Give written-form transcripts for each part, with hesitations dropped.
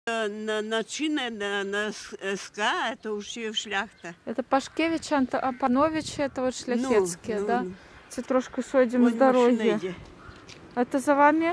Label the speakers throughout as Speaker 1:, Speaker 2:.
Speaker 1: На СК это уже шляхта.
Speaker 2: Это Пашкевич, а Панович это вот шляхетские, да? Це трошки сойдем з
Speaker 1: Вон
Speaker 2: дороги.
Speaker 1: машина йде.
Speaker 2: Это за вами?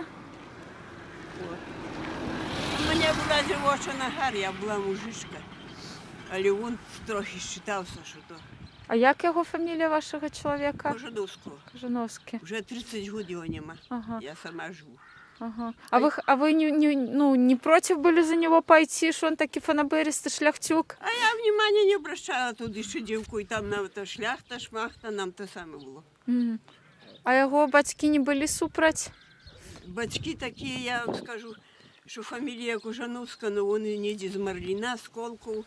Speaker 1: У мене була дівчина гар, я була мужичка. Але він трохи считався, що то
Speaker 2: А як його фамілія вашого чоловіка?
Speaker 1: Кожановського.
Speaker 2: Кожановський.
Speaker 1: Вже 30 років його нема.
Speaker 2: Ага.
Speaker 1: Я сама живу.
Speaker 2: Ага. А вы не против были за него пойти, что он такой фанаберистый шляхтюк?
Speaker 1: А я внимания не обращала туди ще дівку, і там нам то шляхта, шмахта, нам те саме було.
Speaker 2: А його батьки не були супроть?
Speaker 1: Батьки такі, я вам скажу, що фамілія Кожановська, але вони ніде з Марліна, з Колков,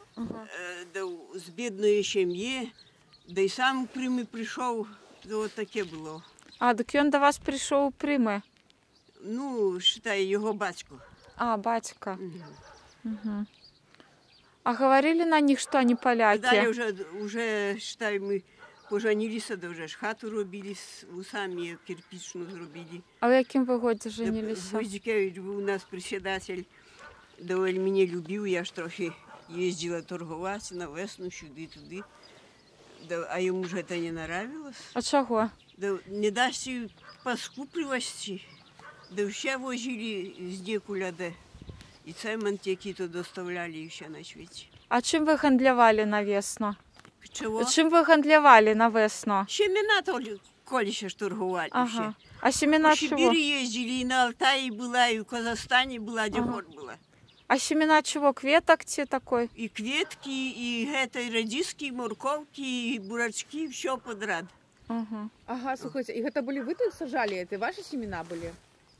Speaker 1: з бідної сім'ї, да й сам у Примі прийшов, то от таке було.
Speaker 2: А, так він до вас прийшов у Прими?
Speaker 1: Ну, считай, його батько.
Speaker 2: А, батька. Угу. А говорили на них, что они поляки?
Speaker 1: Далі вже, считай, ми поженилися, да вже ж хату робили, самі кирпичну зробили.
Speaker 2: А в яким ви годі женилися?
Speaker 1: Войцікевич був у нас председатель, доволі мене любив, я ж трохи їздила торгувати на весну, сюди-туди. А йому ж це не нравилось.
Speaker 2: А чого?
Speaker 1: Не дасть паску привезти. Да все возили з декуля, де і цемент, який то доставляли ще на світі.
Speaker 2: А чим ви гандлювали на весну?
Speaker 1: Чого?
Speaker 2: Чим ви гандлювали на весну?
Speaker 1: Семена коли ще ж торгували.
Speaker 2: Ага. А семена чего?
Speaker 1: В Сибири ездили, и на Алтае была, и в Казахстане была, где хор была.
Speaker 2: А семена чего? Кветок те такой?
Speaker 1: И кветки, и редиски, и морковки, и бурачки, все подряд.
Speaker 3: Ага, слухайте, и это были вы тут сажали, это ваши семена были?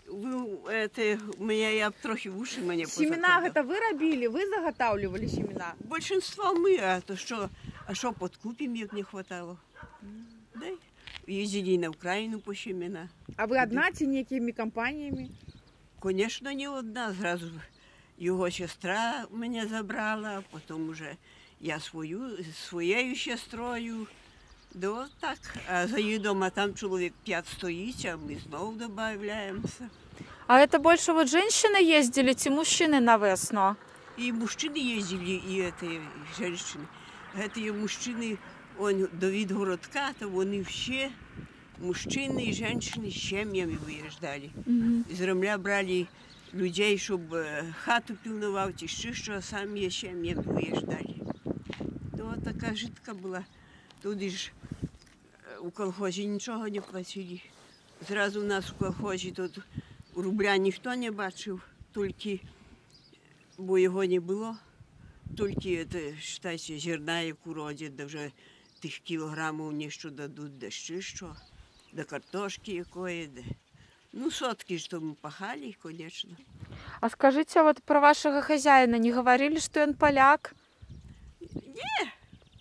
Speaker 1: Я трохи в уши мене
Speaker 3: семена это вы робили, вы заготавливали семена?
Speaker 1: Большинство мы, а что подкупим, як не хватало. Да? Ездили на Украину по семена.
Speaker 3: А вы одна ці некими компаниями?
Speaker 1: Конечно, не одна. Зразу його сестра мене забрала, а потім уже я своєю сестрою. Да вот так. А за її дома там чоловік 5 стоїть, а ми знову додаємося.
Speaker 2: А это больше вот женщины ездили, те мужчины на весну?
Speaker 1: И мужчины ездили, и это женщины. Это мужчины, до Відгородка, то вони всі, мужчини і жінки з сім'ями виїжджали. З Ремля брали людей, щоб хату пильнував, чи що, а самі сім'ями виїжджали. То така житка була. Туди ж у колхозі нічого не платили. Зразу у нас у колхозі тут рубля ніхто не бачив, тільки, бо його не було. Тільки, вважайте, зерна, яку родять, да вже тих кілограмів ніщо дадуть, да ще що, да картошки якої, да. Ну, сотки ж тому пахали, звісно.
Speaker 2: А скажите, вот про вашего хозяина не говорили, что он поляк?
Speaker 1: Ні.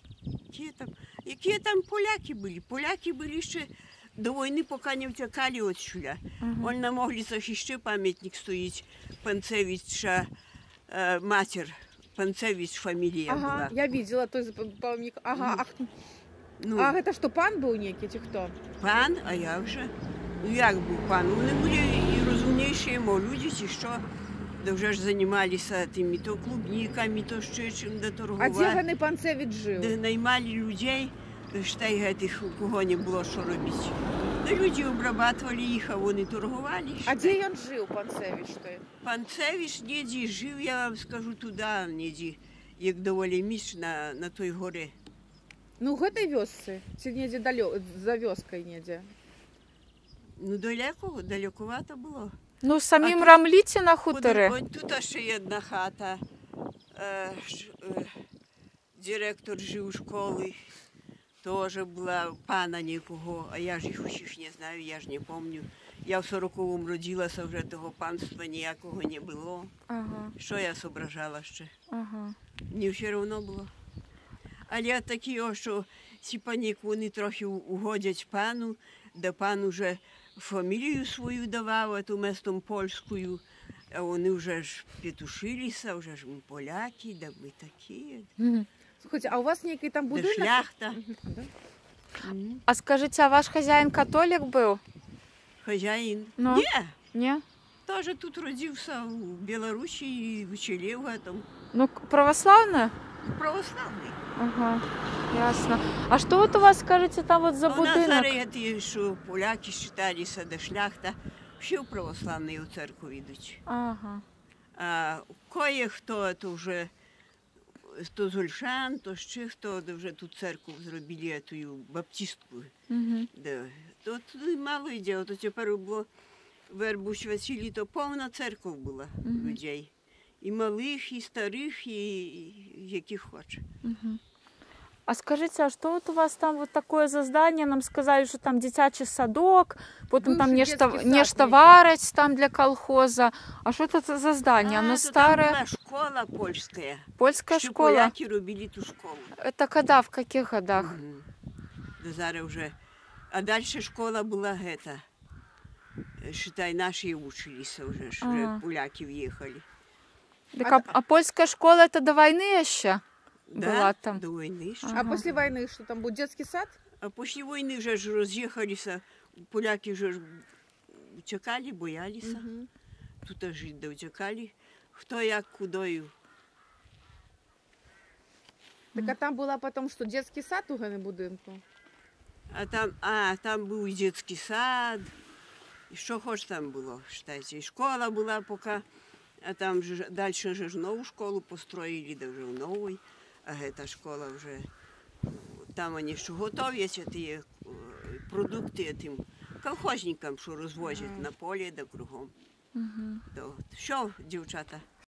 Speaker 1: Які там поляки були? Поляки були ще до війни, поки не втекали отсюда. Он на Могліцах ще пам'ятник стоїть, Панцевича матір, Панцевич фамілія була.
Speaker 3: Ага, я видела, то есть пам'ятник. Ага, а это что, пан был некий, чи хто?
Speaker 1: Пан, а я вже. Ну як був пан? Вони були і розумніші, люди, чи що. Да вже ж займалися тими то клубниками, то ще чим де торгувати.
Speaker 3: А де Ганий Панцевич жив?
Speaker 1: Де наймали людей, считай, тих, у кого не було що робити. Да люди обрабатували їх, а вони торгували.
Speaker 3: А де він жив, Панцевич?
Speaker 1: Панцевич ніде жив, я вам скажу, туди, ніде, як доволі між на той горі.
Speaker 3: Ну, в этой вёсце, чи ніде за вёскою ніде?
Speaker 1: Ну, далековато було.
Speaker 2: Ну, самим Рамліті на хуторі?
Speaker 1: Тут ще одна хата. Директор жив школи. Теж була пана нікого, а я ж їх усіх не знаю, я ж не пам'ятаю. Я в 40-му родилася, вже того панства ніякого не було. Що я зображала ще? Мені все одно було. Але такі, що ці пані, вони трохи угодять пану, де пан уже фамілію свою давав, а ту местом польською, а вони вже ж петушилися, вже ж ми поляки, да ми такі.
Speaker 3: Слухайте, а у вас некий там будинок?
Speaker 1: Да шляхта.
Speaker 2: А скажите, а ваш хозяин католик был?
Speaker 1: Хозяин?
Speaker 2: Ну?
Speaker 1: Не.
Speaker 2: Не?
Speaker 1: теж тут родився в Білорусі і вчилів там.
Speaker 2: Ну, православная?
Speaker 1: Православний.
Speaker 2: Ага, ясно. А что вот у вас, скажите, там вот за
Speaker 1: А у нас
Speaker 2: будинок?
Speaker 1: зараз ті, що поляки вважалися, де шляхта, всі в православний у церкву йдуть.
Speaker 2: Ага.
Speaker 1: А кое-хто, то вже то з Ольшан, то ще хто, де вже ту церкву зробили, ту баптистку.
Speaker 2: Угу.
Speaker 1: Де. То туди мало йде, то тепер було Вербуш Василій, то повна церква була людей. І малих, і старих, і яких хоче.
Speaker 2: А скажите, а что вот у вас там вот такое за здание? Нам сказали, что там дитячий садок, потом там
Speaker 3: Бывший
Speaker 2: нечто,
Speaker 3: детский сад
Speaker 2: нечто
Speaker 3: некий.
Speaker 2: варить там для колхоза. А что это за здание? Оно
Speaker 1: то
Speaker 2: старое?
Speaker 1: Там була школа польська.
Speaker 2: Польская
Speaker 1: Ще
Speaker 2: школа?
Speaker 1: поляки робили ту школу.
Speaker 2: Это когда, в каких годах?
Speaker 1: До зараз вже. А далі школа була гета. Считай, наші училися вже, що вже
Speaker 2: Ага.
Speaker 1: поляки в'їхали.
Speaker 2: Так, а польская школа это до войны еще? Була там.
Speaker 1: До війни ще.
Speaker 3: А после войны что там будет? Детский сад?
Speaker 1: А після війни вже ж роз'їхалися. Поляки вже ж утікали, боялися. Тут жити де утікали. Хто як кудою.
Speaker 3: Так а там была потом что, детский сад у Гани будинку?
Speaker 1: Там був і дитячий сад. І що хоч там було, считайте. І школа була поки. А там же далі ж нову школу построїли, де вже в новій. А ця школа вже, там вони що готують ті продукти тим колхозникам, що розвозять на полі, де кругом. То що, дівчата?